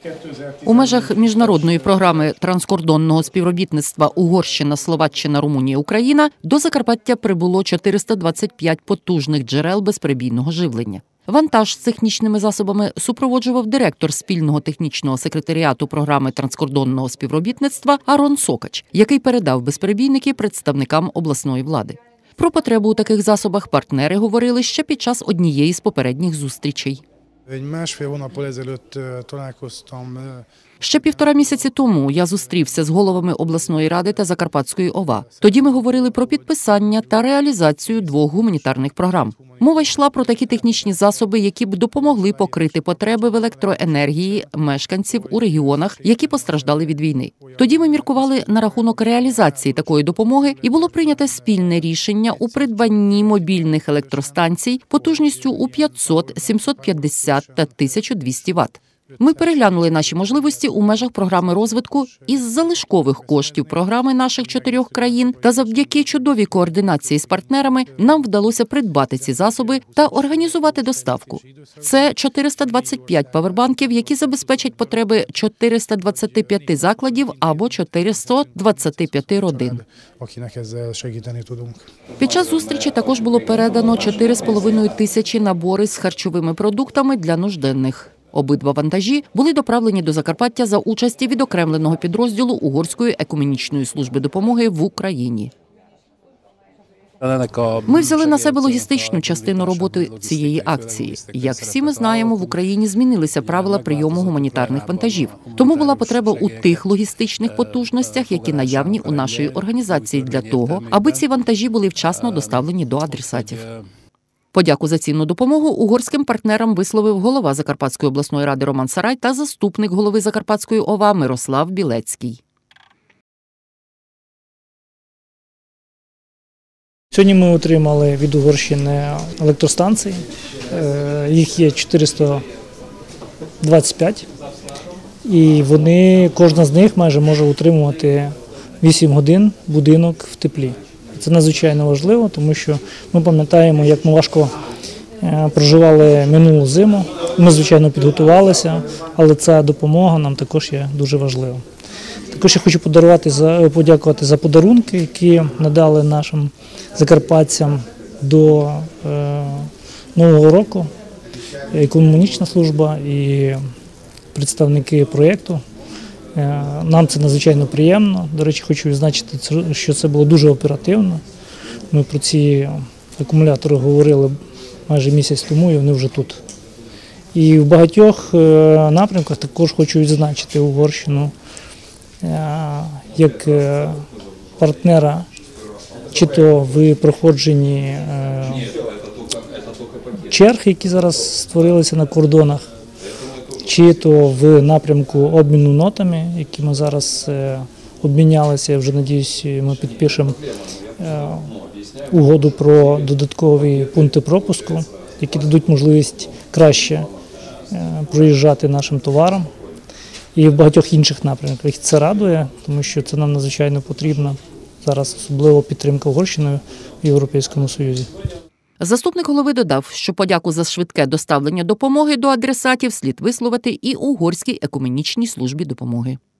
У межах міжнародної програми транскордонного співробітництва Угорщина, Словаччина, Румунія, Україна до Закарпаття прибуло 425 потужних джерел безперебійного живлення. Вантаж з технічними засобами супроводжував директор спільного технічного секретаріату програми транскордонного співробітництва Арон Сокач, який передав безперебійники представникам обласної влади. Про потребу у таких засобах партнери говорили ще під час однієї з попередніх зустрічей. Ще 1,5 місяці тому я зустрівся з головами обласної ради та Закарпатської ОВА. Тоді ми говорили про підписання та реалізацію 2 гуманітарних програм. Мова йшла про такі технічні засоби, які б допомогли покрити потреби в електроенергії мешканців у регіонах, які постраждали від війни. Тоді ми міркували на рахунок реалізації такої допомоги і було прийнято спільне рішення у придбанні мобільних електростанцій потужністю у 500, 750 та 1200 Вт. Ми переглянули наші можливості у межах програми розвитку із залишкових коштів програми наших 4 країн, та завдяки чудовій координації з партнерами нам вдалося придбати ці засоби та організувати доставку. Це 425 павербанків, які забезпечать потреби 425 закладів або 425 родин. Під час зустрічі також було передано 4,5 тисячі набори з харчовими продуктами для нужденних. Обидва вантажі були доправлені до Закарпаття за участі відокремленого підрозділу Угорської екуменічної служби допомоги в Україні. Ми взяли на себе логістичну частину роботи цієї акції. Як всі ми знаємо, в Україні змінилися правила прийому гуманітарних вантажів. Тому була потреба у тих логістичних потужностях, які наявні у нашої організації для того, аби ці вантажі були вчасно доставлені до адресатів. Подяку за цінну допомогу угорським партнерам висловив голова Закарпатської обласної ради Роман Сарай та заступник голови Закарпатської ОВА Мирослав Білецький. Сьогодні ми отримали від Угорщини електростанції. Їх є 425. І кожна з них майже може утримувати 8 годин будинок в теплі. Це надзвичайно важливо, тому що ми пам'ятаємо, як ми важко проживали минулу зиму. Ми, звичайно, підготувалися, але ця допомога нам також є дуже важлива. Також я хочу подякувати за подарунки, які надали нашим закарпатцям до Нового року. Економічна служба і представники проєкту. Нам це надзвичайно приємно. До речі, хочу відзначити, що це було дуже оперативно. Ми про ці акумулятори говорили майже місяць тому, і вони вже тут. І в багатьох напрямках також хочу відзначити Угорщину як партнера, чи то в проходженні черг, які зараз створилися на кордонах, чи то в напрямку обміну нотами, які ми зараз обмінялися. Я вже надіюсь, ми підпишемо угоду про додаткові пункти пропуску, які дадуть можливість краще проїжджати нашим товарам. І в багатьох інших напрямках. Це радує, тому що це нам надзвичайно потрібна зараз, особливо підтримка Угорщиною в Європейському Союзі. Заступник голови додав, що подяку за швидке доставлення допомоги до адресатів слід висловити і Угорській екуменічній службі допомоги.